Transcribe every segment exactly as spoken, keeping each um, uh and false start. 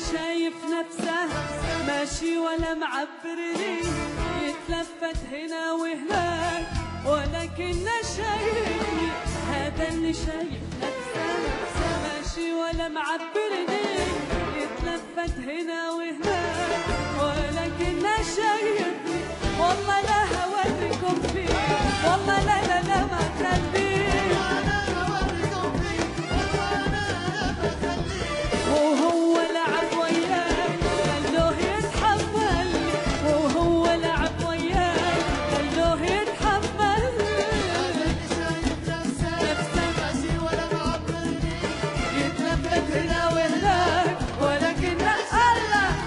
شايف نفسه ماشي ولا معبرني، يتلفت هنا وهناك ولكنه شايفني. هذا اللي شايف نفسه ماشي ولا معبرني، يتلفت هنا وهناك ولكنه شايفني. والله لا هوريكم فيه، والله لا لا لا ما خليه، وهو لعب وياي خلوه يتحمل، وهو لعب وياي خلوه يتحمل. نفسه ولا معبرني، يتلفت هنا وهناك ولكنه الله.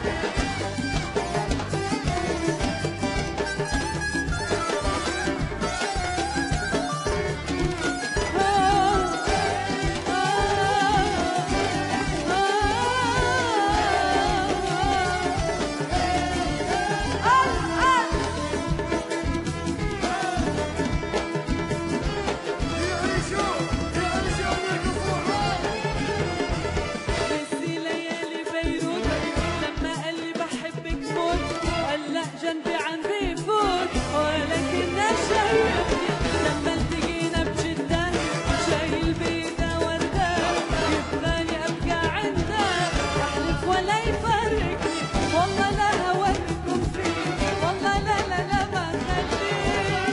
جنبي عم بيفوت ولكنه شايفني. لما التقينا بجدة شايل بيده وردة، يبغاني ابقى عنده احلف ولا يفرقني. والله لا هوريكم فيه، والله لا لا لا ما خليه،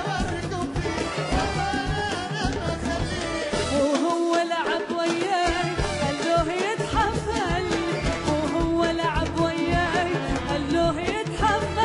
وهو لعب وياي خلوه يتحمل، وهو لعب وياي خلوه يتحمل.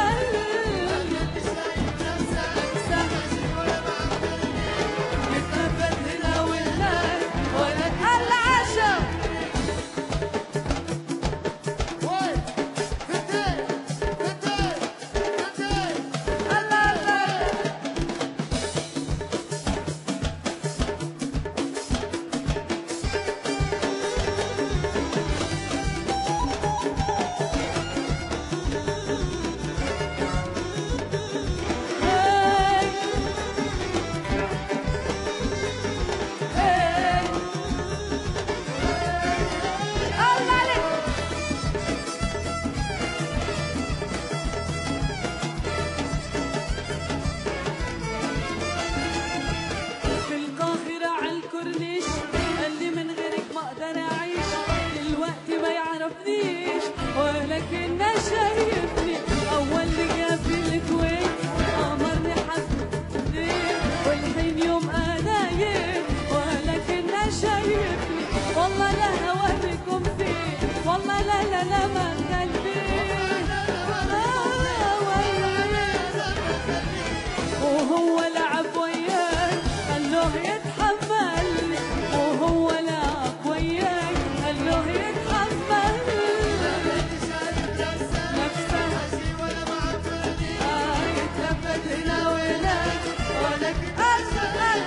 ولكنه شايفني. أول لقى في الكويت أمرني حبني، والحين يوم أنايم ولكنه شايفني. والله لا هوريكم فيه، والله لا لا لا ما خليه، وهو لعب وياي خلوه يتحمل، وهو لعب وياي خلوه يتحمل. هنا وهناك ولكن أسأل.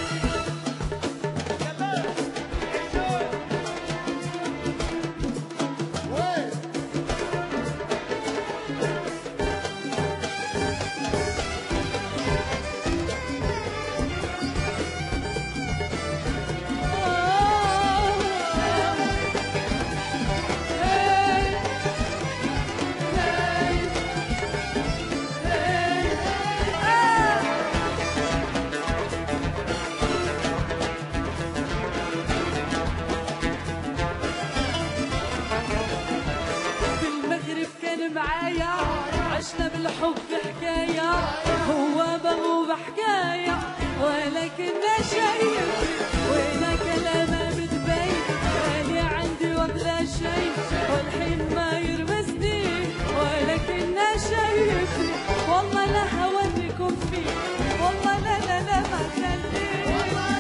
معايا عشنا بالحب حكاية، هو بغو بحكاية ولكنه شايفني. وين كلامه بتبين غالي عندي وبلا شي، والحين ما يرمسني ولكنه شايفني. والله لا هوريكم فيه، والله لا لا لا ما خليه،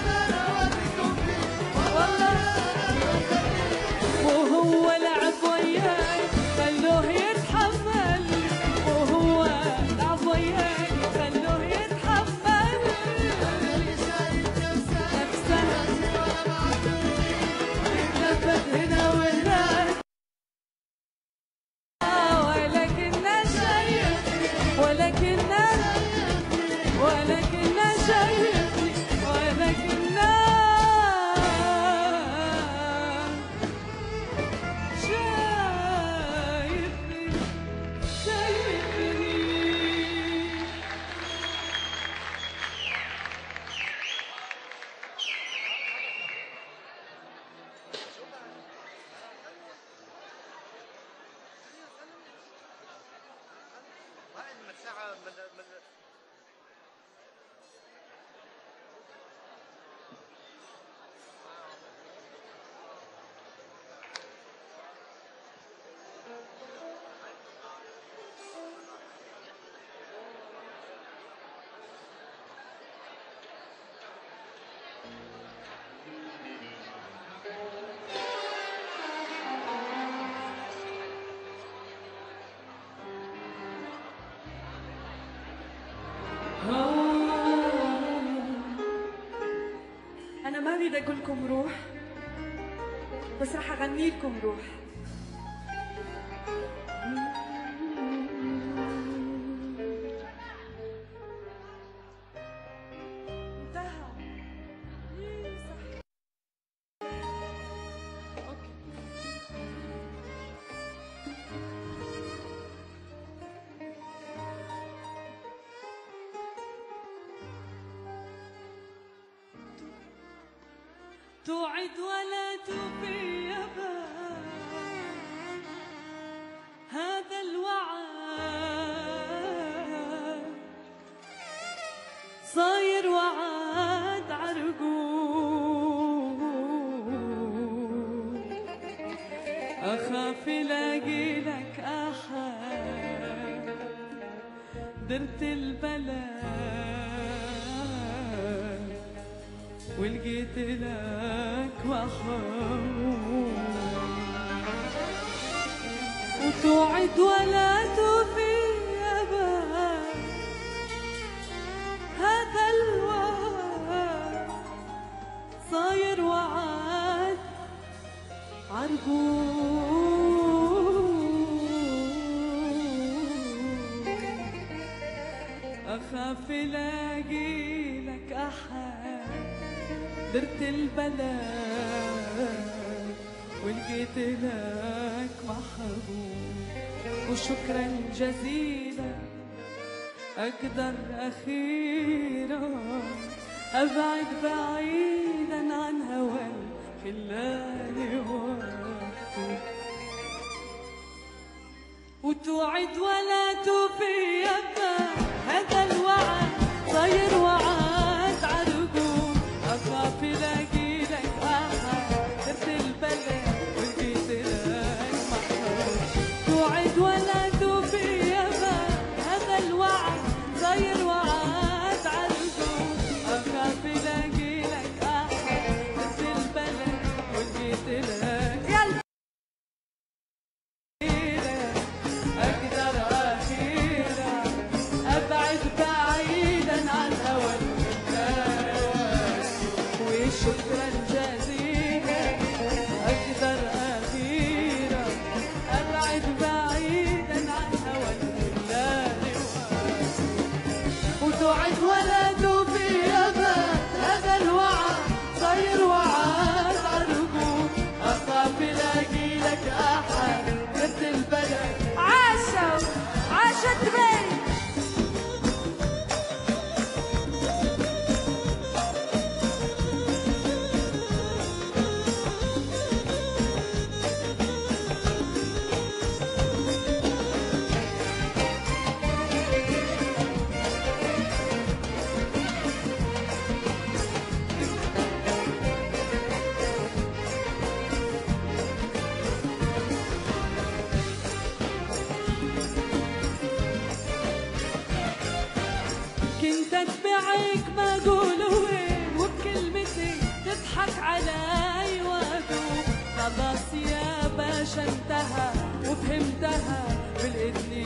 والله وهو لعب وياي خلوه يتحمل، وهو لعب وياي خلوه يتحمل. نفسه أنا ما بدي أقول لكم روح، بس رح أغني لكم روح. انتهى. إيه صح. أوكي. توعد ولا توفي يابا، هذا الوعد صاير وعد عرقوب، أخاف لاقي لك أحد درت البلد ولقيت لك وحوم، وتوعد ولا توفي يابا، هذا الوعد صاير وعد عرقوب، أخاف لاقي لك أحد درت البلد ولقيت لك محبوب، وشكرا جزيلا أقدر أخيرا أبعد بعيدا عن هوى الخلان وقتي، وتوعد ولا توفي يابا، هذا الوعد صاير وعد عرقوب، أخاف لاقي لك أحد درت البلد ولقيت لك محبوب، توعد ولا توفي يابا، هذا الوعد صاير وعد عرقوب، أخاف لاقي لك أحد درت البلد ولقيت لك يلا أقدر أخيرا أبعد بعيدا عن هوى الخلان، وشكرا جزيلا أقدر أخيرا أبعد بعيدا عن هوى الخلان، وتوعد ولا توفي يابا، هذا الوعد صاير وعد عرقوب، أخاف لاقي لك أحد درت البلد. عاشوا عاشت بي كنت اتبعك ما اقول وين، وبكلمتي تضحك علي وادوب، خلاص يا باشا انتهى وفهمتها بالاثنين